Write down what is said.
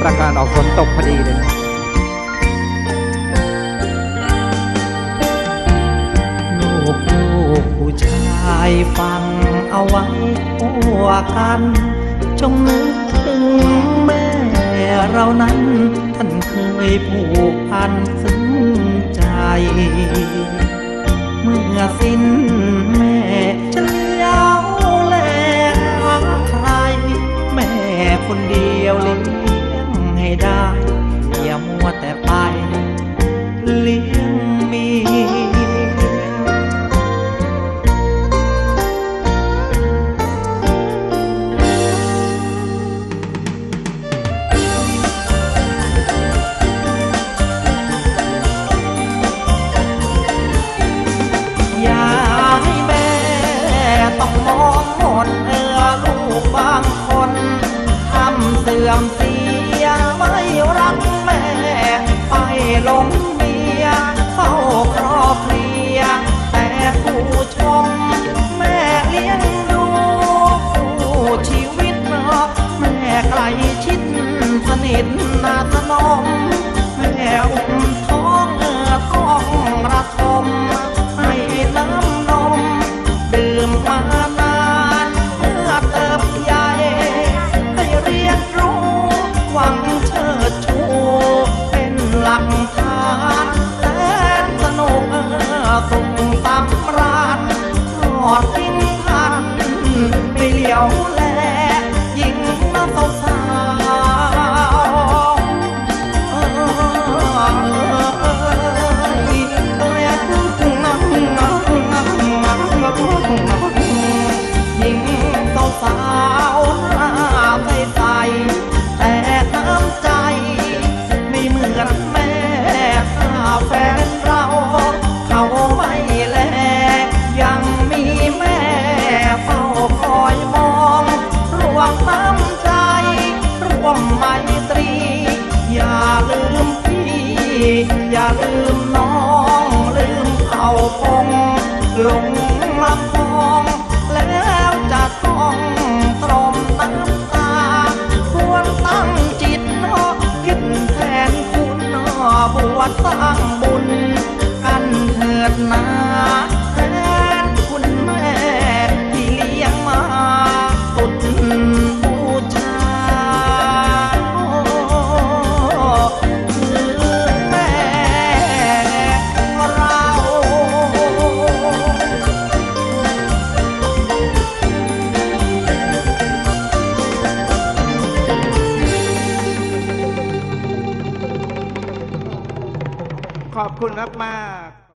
ประกาศออกฝนตกพอดีเลยลูกผู้ชายฟังเอาไว้ทั่วกันจงนึกถึงแม่เรานั้นท่านเคยผูกพันซึ้งใจเมื่อสิ้นแม่จะเลี้ยวแลหาใครแม่คนเดียวเลี้ยงให้ได้อย่ามัวแต่ไปเลี้ยงเมียต้องมองหมดลูกบางคนทำเสื่อมเสียไม่รักแม่ไปหลงเมียเฝ้าครอบครัวแต่ผู้ชมแม่เลี้ยงดูผู้ชีวิตแม่ใกล้ชิดสนิทนาสนมแม่อุ้มท้องต้องระทมให้น้ำนมดื่มมานานเมื่อเติบใหญ่ให้เรียนรู้หวังเชิดชูเป็นหลักฐานแสนสนุกส่งตำรานทอดทิ้งทันไม่เหลียวแลยิ่งน่าสาวยิ่งสาวหน้าใสๆแต่น้ำใจไม่เหมือนแม่ถ้าแฟนเราเขาไม่แลยังมีแม่เฝ้าคอยมองรวมน้ำใจร่วมไมตรีอย่าลืมพี่อย่าลืมน้องลืมเอาพงลงลำพองแล้วจะต้องตรมน้ำตาควรตั้งจิตคิดแทนคุณบวชสร้างบุญกันเถิดนาแทนคุณแม่ที่เลี้ยงมาสุดบูชาคือแม่เราขอบคุณมาก